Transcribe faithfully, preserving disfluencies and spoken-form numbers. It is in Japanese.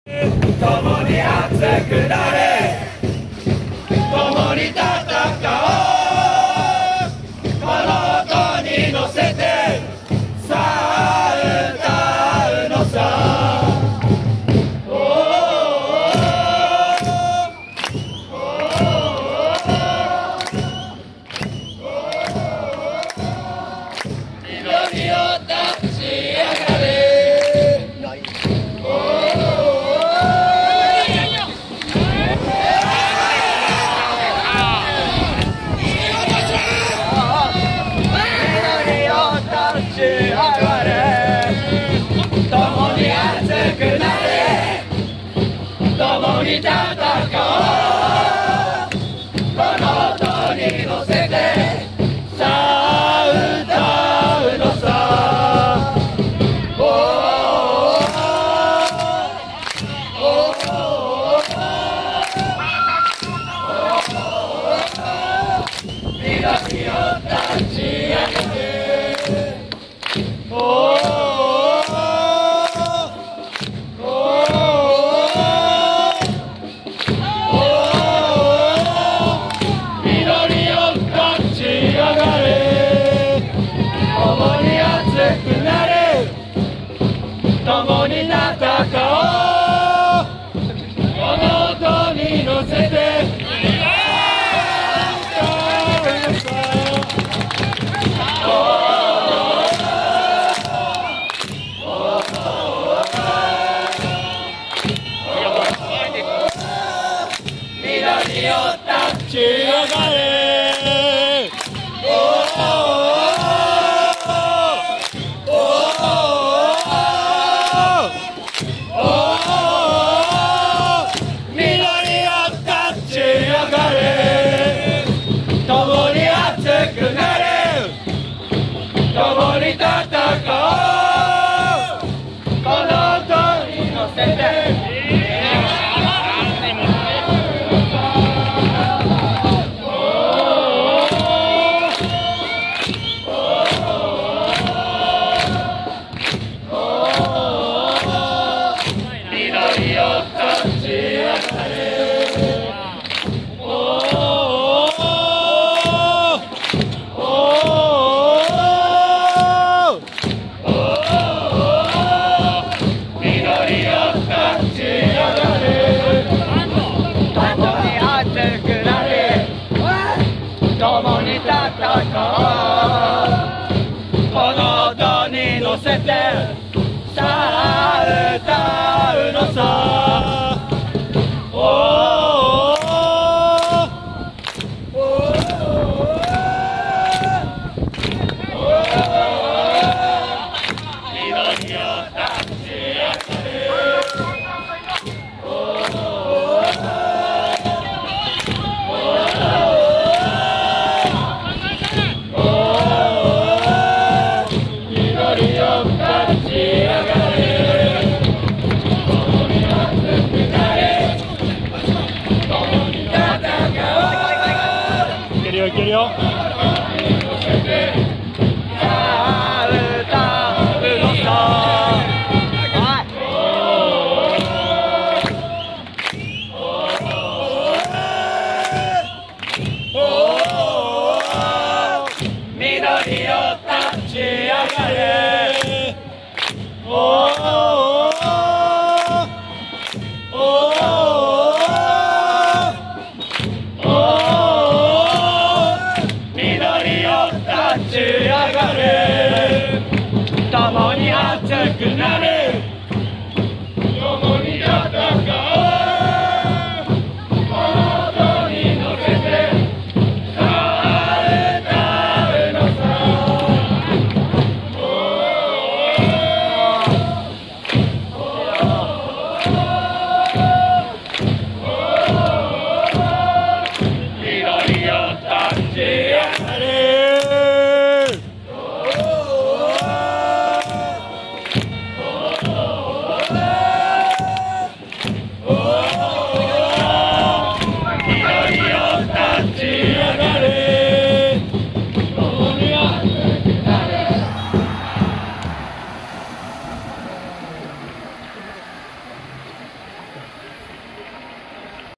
共に熱くなれ、共に戦おう。この音に乗せてさあ歌うのさ。緑を立ち上がれ。共に熱くなれ、共に戦おう。この音に乗せてさあ歌うのさ。おー緑を立ち上がれ。共に熱くなれ、共に戦おう。この音に乗せて緑を立ち上がれ。共に熱くなれ、共に戦おう。この音に乗せて